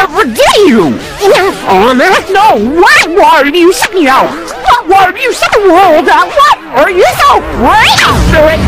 never did! Anna, no, what were you saying? What were you saying? What are you so crazy?